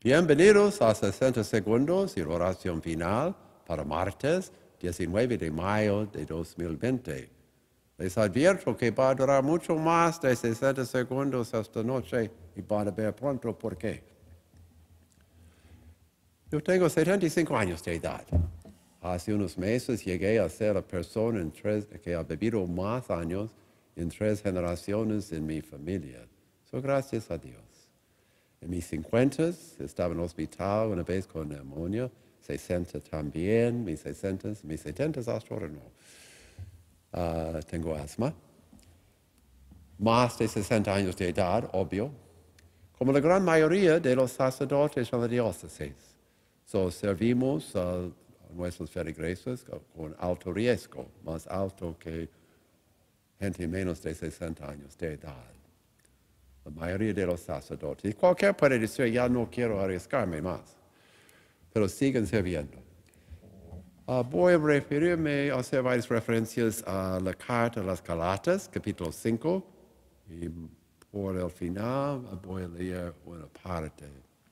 Bienvenidos a 60 segundos y oración final para martes 19 de mayo de 2020. Les advierto que va a durar mucho más de 60 segundos esta noche y van a ver pronto por qué. Yo tengo 75 años de edad. Hace unos meses llegué a ser la persona que ha vivido más años en 3 generaciones en mi familia. Gracias a Dios. En mis 50 estaba en el hospital una vez con neumonía, 60 también, mis 60, mis 70 hasta ahora no. Tengo asma. Más de 60 años de edad, obvio. Como la gran mayoría de los sacerdotes en la diócesis. Servimos a nuestros feligreses con alto riesgo, más alto que gente menos de 60 años de edad. La mayoría de los sacerdotes. Cualquiera puede decir, ya no quiero arriesgarme más, pero siguen sirviendo. Voy a referirme a hacer varias referencias a la carta a las Galatas, capítulo 5, y por el final voy a leer una parte.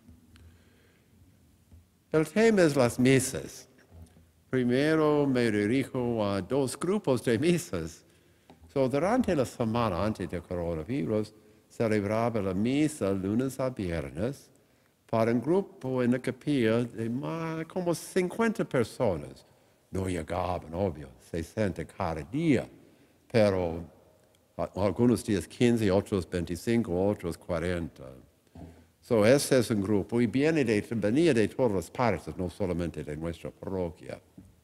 El tema es las misas. Primero me dirijo a 2 grupos de misas. Durante la semana antes del coronavirus, celebraba la misa lunes a viernes para un grupo en la capilla de como 50 personas. No llegaban, obvio, 60 cada día, pero algunos días 15, otros 25, otros 40. Ese es un grupo y venía de todas las partes, no solamente de nuestra parroquia.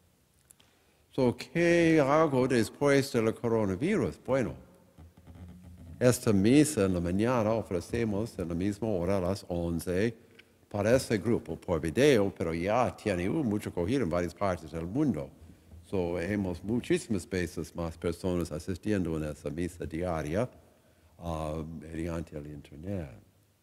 ¿Qué hago después del coronavirus? Bueno, esta misa en la mañana ofrecemos en la misma hora a las 11 para ese grupo por video, pero ya tiene mucha acogida en varias partes del mundo. Hemos muchísimas veces más personas asistiendo en esa misa diaria mediante el internet.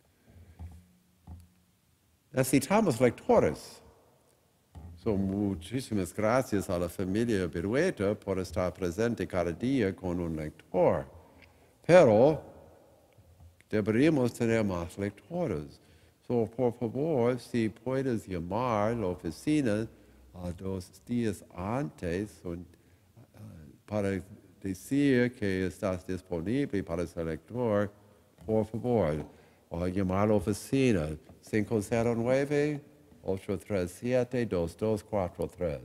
Necesitamos lectores. Muchísimas gracias a la familia Virueta por estar presente cada día con un lector. Pero deberíamos tener más lectores. Por favor, si puedes llamar a la oficina 2 días antes para decir que estás disponible para ser lector, por favor, o llamar a la oficina 509-837-2243.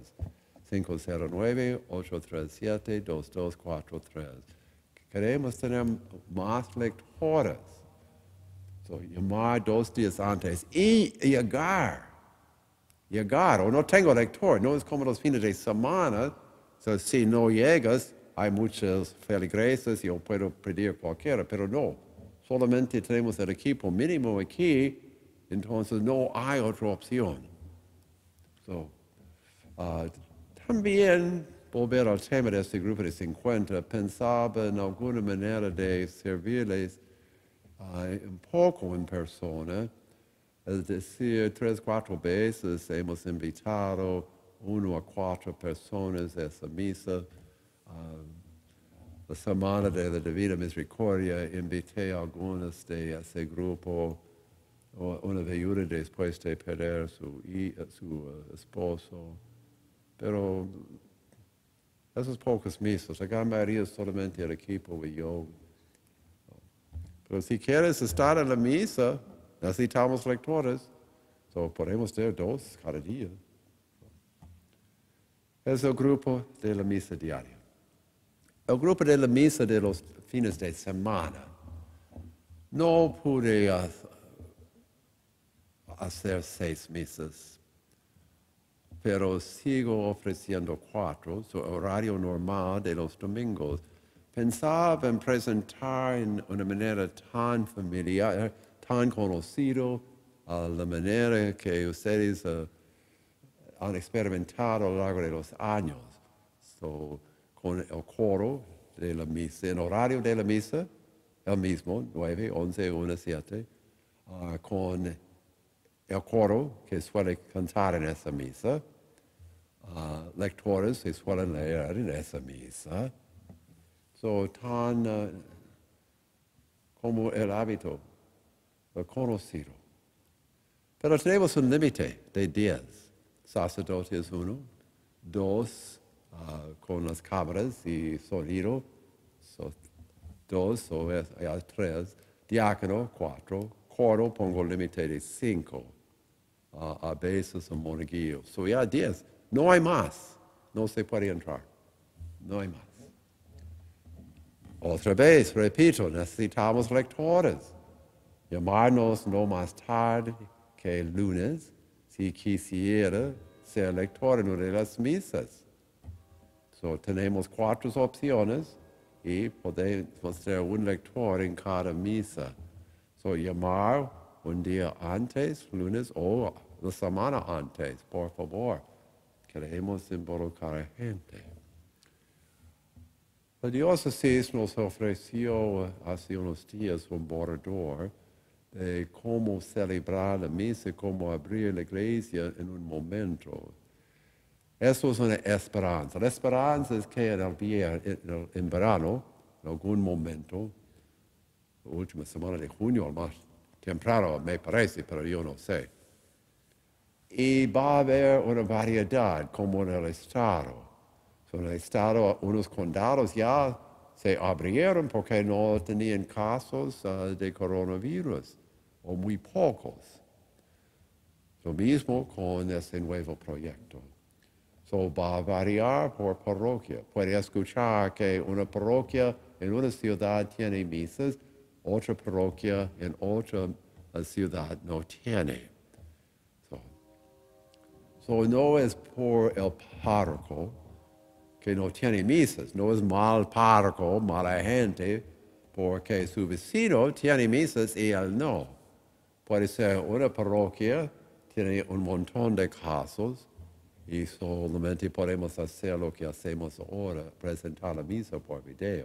509-837-2243. Queremos tener más lectores. Llamar 2 días antes y llegar. O no tengo lector, no es como los fines de semana. Si no llegas, hay muchos feligreses y yo puedo pedir cualquiera, pero no. Solamente tenemos el equipo mínimo aquí, entonces no hay otra opción. También, volver al tema de este grupo de 50, pensaba en alguna manera de servirles un poco en persona, es decir, 3, 4 veces hemos invitado 1 a 4 personas a esa misa. La semana de la Divina Misericordia invité a algunos de ese grupo, una viuda después de perder su esposo. Pero esas pocas misas, la gran mayoría es solamente el equipo y yo. Pero si quieres estar en la misa, necesitamos lectores. Podemos tener 2 cada día. Es el grupo de la misa diaria. El grupo de la misa de los fines de semana. No pude hacer 6 misas, pero sigo ofreciendo 4, su horario normal de los domingos. Pensaba en presentar en una manera tan familiar, tan conocido, la manera que ustedes han experimentado a lo largo de los años. Con el coro de la misa, en horario de la misa, el mismo, 9, 11, 1, 7, con el coro que suele cantar en esa misa, lectores que suelen leer en esa misa. Tan como el hábito conocido. Pero tenemos un límite de 10. Sacerdote es 1, 2 con las cámaras y sonido, 2 o 3, diácono 4, coro pongo límite de 5, a veces un monaguillo. So ya 10, no hay más, no se puede entrar, no hay más. Otra vez, repito, necesitamos lectores. Llamarnos no más tarde que el lunes si quisiera ser lector en una de las misas. So, tenemos 4 opciones y podemos ser un lector en cada misa. So, llamar un día antes, lunes o la semana antes, por favor. Queremos involucrar a gente. La diócesis nos ofreció hace unos días un borrador de cómo celebrar la misa, cómo abrir la iglesia en un momento. Eso es una esperanza. La esperanza es que en verano, en algún momento, la última semana de junio, más temprano me parece, pero yo no sé. Y va a haber una variedad como en el estado. En el estado, unos condados ya se abrieron porque no tenían casos de coronavirus, o muy pocos. Lo mismo con ese nuevo proyecto. Va a variar por parroquia. Puede escuchar que una parroquia en una ciudad tiene misas, otra parroquia en otra ciudad no tiene. No es por el párroco que no tiene misas, no es mal párroco, mala gente, porque su vecino tiene misas y él no. Puede ser una parroquia, tiene un montón de casos y solamente podemos hacer lo que hacemos ahora, presentar la misa por video.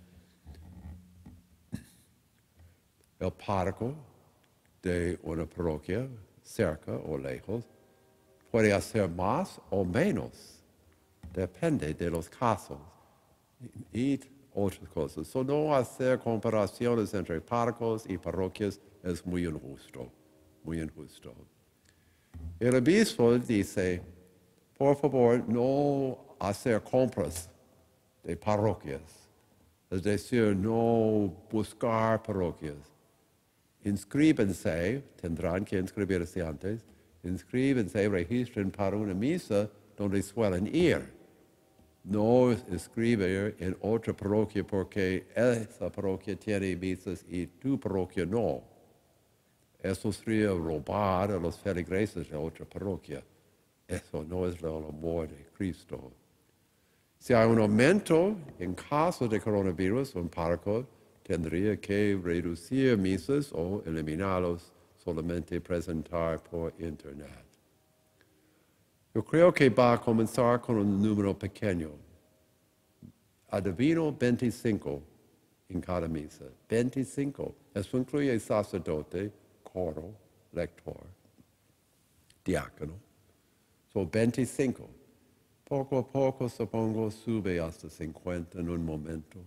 El párroco de una parroquia, cerca o lejos, puede hacer más o menos. Depende de los casos y otras cosas. No hacer comparaciones entre párrocos y parroquias es muy injusto, muy injusto. El obispo dice, por favor, no hacer compras de parroquias, es decir, no buscar parroquias. Inscríbense, tendrán que inscribirse antes, inscríbense, registren para una misa donde suelen ir. No escribir en otra parroquia porque esa parroquia tiene misas y tu parroquia no. Eso sería robar a los feligreses de otra parroquia. Eso no es el amor de Cristo. Si hay un aumento en caso de coronavirus, un párroco tendría que reducir misas o eliminarlos, solamente presentar por internet. Yo creo que va a comenzar con un número pequeño. Adivino 25 en cada misa. 25. Eso incluye sacerdote, coro, lector, diácono. 25. Poco a poco, supongo, sube hasta 50 en un momento.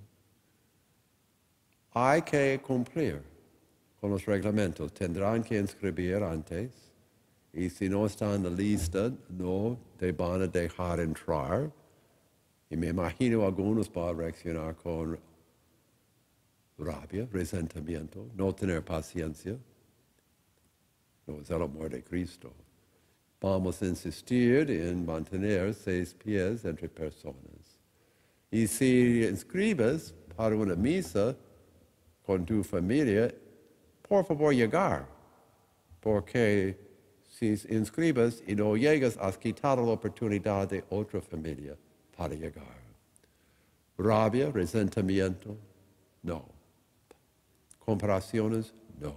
Hay que cumplir con los reglamentos. Tendrán que inscribir antes. Y si no están en la lista, no te van a dejar entrar. Y me imagino algunos van a reaccionar con rabia, resentimiento, no tener paciencia. No es el amor de Cristo. Vamos a insistir en mantener 6 pies entre personas. Y si inscribes para una misa con tu familia, por favor llegar. Porque si inscribes y no llegas, has quitado la oportunidad de otra familia para llegar. Rabia, resentimiento, no. Comparaciones, no.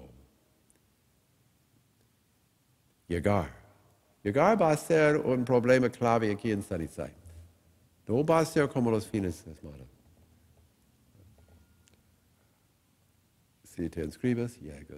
Llegar. Llegar va a ser un problema clave aquí en San Isai. No va a ser como los fines de semana. Si te inscribes, llegas.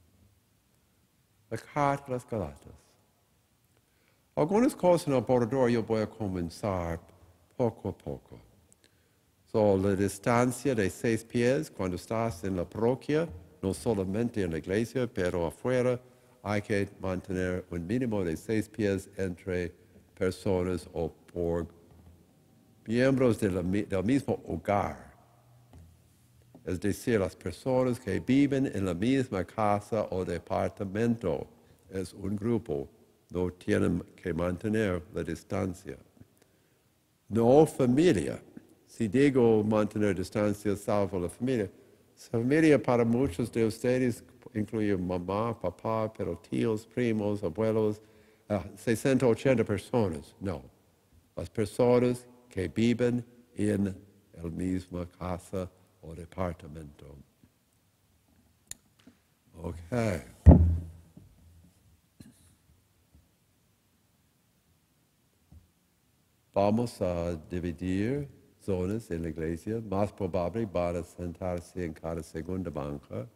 La carta de las Galatas. Algunas cosas en el borrador yo voy a comenzar poco a poco. La distancia de 6 pies cuando estás en la parroquia, no solamente en la iglesia, pero afuera, hay que mantener un mínimo de 6 pies entre personas o por miembros del mismo hogar. Es decir, las personas que viven en la misma casa o departamento es un grupo, no tienen que mantener la distancia. No familia. Si digo mantener distancia salvo la familia para muchos de ustedes incluye mamá, papá, pero tíos, primos, abuelos, 60, 80 personas. No, las personas que viven en la misma casa o departamento. Okay. Vamos a dividir zonas en la iglesia. Más probable van a sentarse en cada segunda banca.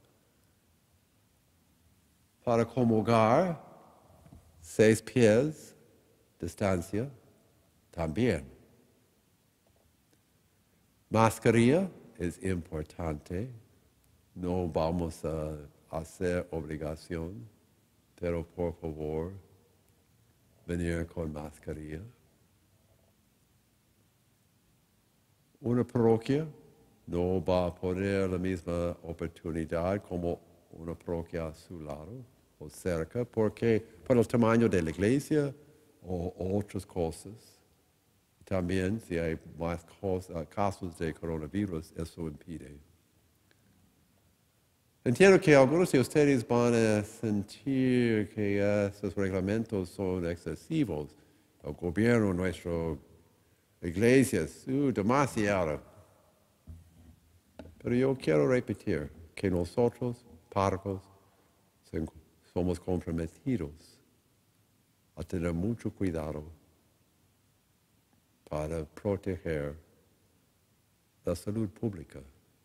Para comulgar, 6 pies distancia también. Mascarilla es importante. No vamos a hacer obligación, pero por favor, venir con mascarilla. Una parroquia no va a poner la misma oportunidad como una parroquia a su lado o cerca, porque por el tamaño de la iglesia o otras cosas. También, si hay más casos de coronavirus, eso impide. Entiendo que algunos de ustedes van a sentir que esos reglamentos son excesivos. El gobierno, nuestra iglesia, es demasiado. Pero yo quiero repetir que nosotros, párrocos, somos comprometidos a tener mucho cuidado para proteger la salud pública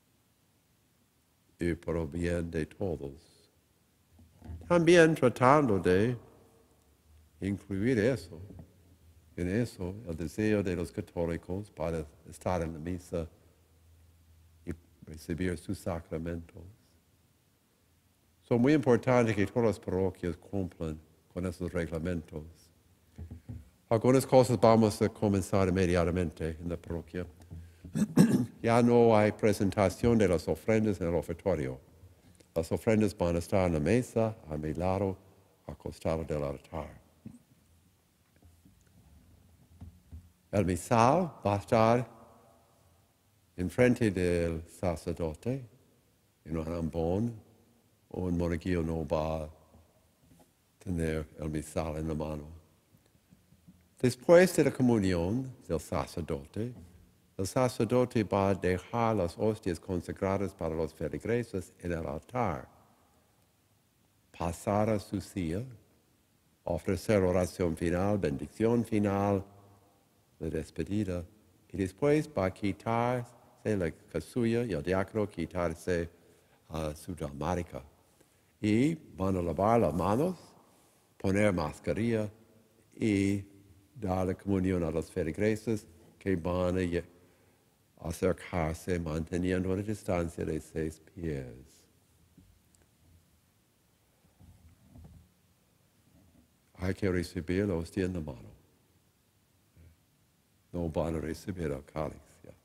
y por el bien de todos. También tratando de incluir eso, en eso, el deseo de los católicos para estar en la misa y recibir sus sacramentos. Es muy importante que todas las parroquias cumplan con esos reglamentos. Algunas cosas vamos a comenzar inmediatamente en la parroquia. Ya no hay presentación de las ofrendas en el ofertorio. Las ofrendas van a estar en la mesa, a mi lado, al costado del altar. El misal va a estar enfrente del sacerdote, en un ambón. Un monaguillo no va a tener el misal en la mano. Después de la comunión del sacerdote, el sacerdote va a dejar las hostias consagradas para los feligreses en el altar, pasar a su silla, ofrecer oración final, bendición final, la despedida, y después va a quitarse la casulla y el diácono quitarse su dalmática. Y van a lavar las manos, poner mascarilla y dar la comunión a los feligreses que van a acercarse manteniendo una distancia de 6 pies. Hay que recibir la hostia en la mano. No van a recibir el cáliz.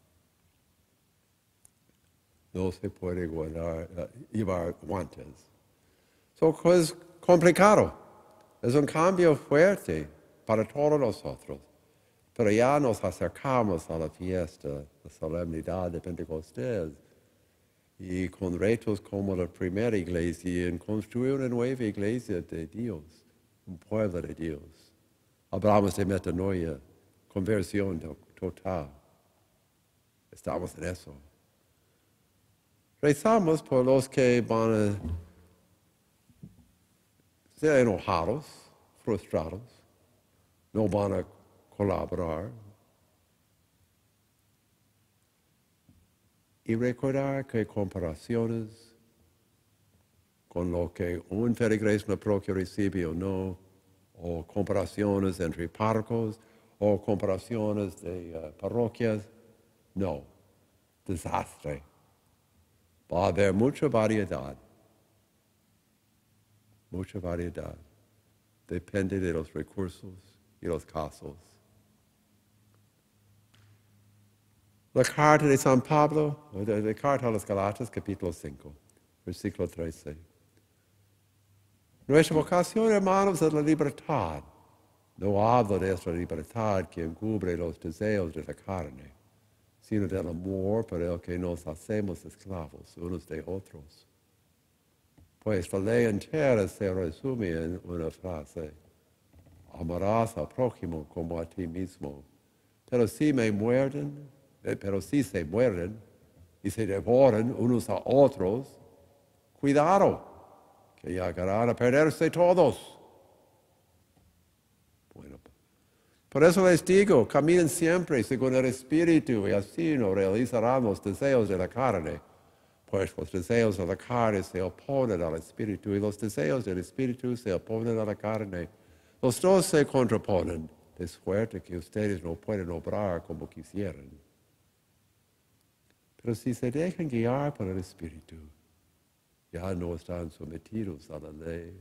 No se puede llevar guantes. Es complicado. Es un cambio fuerte para todos nosotros. Pero ya nos acercamos a la fiesta, la solemnidad de Pentecostés. Y con retos como la primera iglesia, en construir una nueva iglesia de Dios, un pueblo de Dios. Hablamos de metanoia, conversión total. Estamos en eso. Rezamos por los que van a ser enojados, frustrados, no van a colaborar. Y recordar que comparaciones con lo que un feligres en la parroquia recibe o no, o comparaciones entre párrocos, o comparaciones de parroquias, no, desastre. Va a haber mucha variedad. mucha variedad. Depende de los recursos y los casos. La carta de San Pablo, la carta a los Galatas, capítulo 5, versículo 13. Nuestra vocación, hermanos, es la libertad. No hablo de esta libertad que encubre los deseos de la carne, sino del amor por el que nos hacemos esclavos unos de otros. Pues la ley entera se resume en una frase: amarás al prójimo como a ti mismo. Pero si se mueren y se devoran unos a otros, cuidado, que llegarán a perderse todos. Bueno, por eso les digo, caminen siempre según el Espíritu y así no realizarán los deseos de la carne. Pues los deseos de la carne se oponen al Espíritu y los deseos del Espíritu se oponen a la carne. Los dos se contraponen, de suerte que ustedes no pueden obrar como quisieran. Pero si se dejan guiar por el Espíritu, ya no están sometidos a la ley.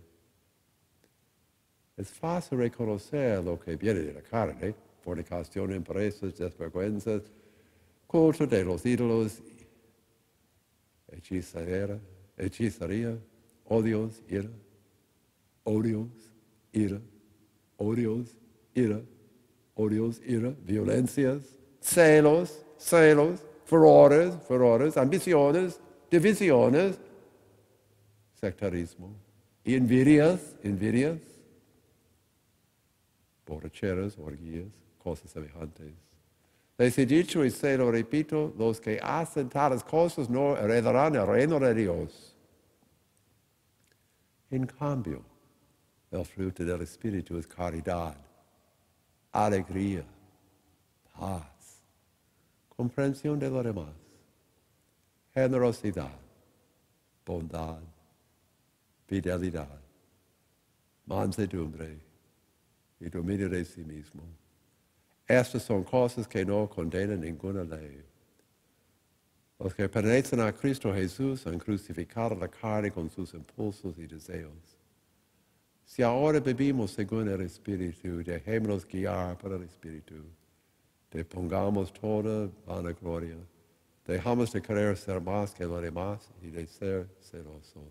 Es fácil reconocer lo que viene de la carne: fornicación, impurezas, desvergüenzas, culto de los ídolos, hechicería, odios, ira, violencias, celos, furores, ambiciones, divisiones, sectarismo, y envidias, borracheras, orgías, cosas semejantes. Les he dicho y se lo repito, los que hacen tales cosas no heredarán el reino de Dios. En cambio, el fruto del Espíritu es caridad, alegría, paz, comprensión de lo demás, generosidad, bondad, fidelidad, mansedumbre y dominio de sí mismo. Estas son cosas que no condenan ninguna ley. Los que pertenecen a Cristo Jesús han crucificado la carne con sus impulsos y deseos. Si ahora vivimos según el Espíritu, dejémonos guiar por el Espíritu. Depongamos toda vanagloria. Dejamos de querer ser más que los demás y de ser celosos.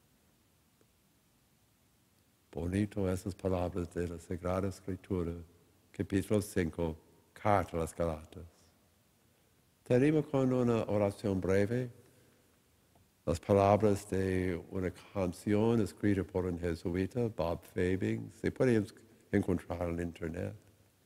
Bonito esas palabras de la Sagrada Escritura, capítulo 5, carta a las Galatas. Termino con una oración breve. Las palabras de una canción escrita por un jesuita, Bob Fabing, se puede encontrar en internet.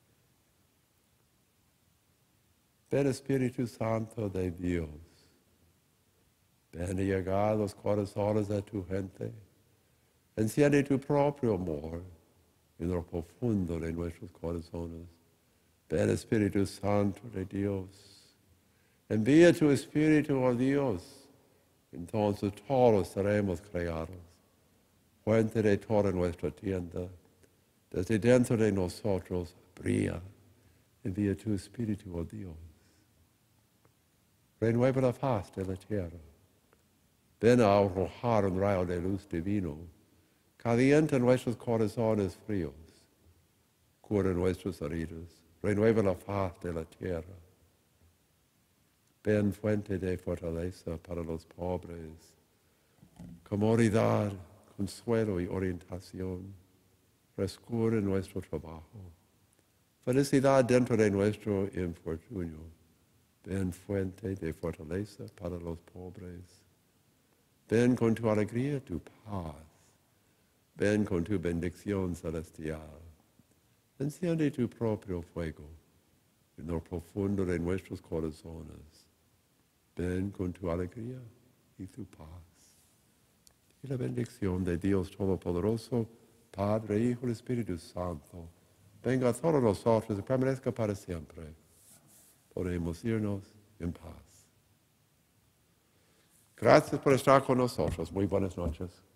Ven Espíritu Santo de Dios, ven a llegar a los corazones de tu gente. Enciende tu propio amor en lo profundo de nuestros corazones. Ven Espíritu Santo de Dios. Envía tu Espíritu, oh Dios. Entonces todos seremos creados. Fuente de toda nuestra tienda. Desde dentro de nosotros brilla. Envía tu Espíritu, oh Dios. Renueva la faz de la tierra. Ven a arrojar un rayo de luz divino. Calienta nuestros corazones fríos. Cura nuestras heridas. Renueva la faz de la tierra. Ven fuente de fortaleza para los pobres. Comodidad, consuelo y orientación. Frescura en nuestro trabajo. Felicidad dentro de nuestro infortunio. Ven fuente de fortaleza para los pobres. Ven con tu alegría, tu paz. Ven con tu bendición celestial. Enciende tu propio fuego en lo profundo de nuestros corazones. Ven con tu alegría y tu paz. Y la bendición de Dios Todopoderoso, Padre, Hijo y Espíritu Santo, venga a todos nosotros y permanezca para siempre. Podemos irnos en paz. Gracias por estar con nosotros. Muy buenas noches.